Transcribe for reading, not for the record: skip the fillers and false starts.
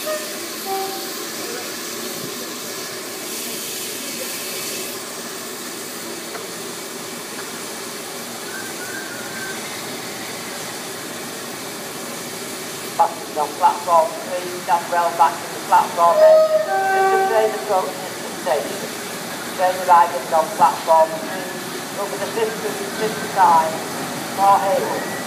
Passengers on platform 3, stand well back to the platform edge. Just a train approaching the station. Train arriving on platform 3, over the 50 side, for Haywood.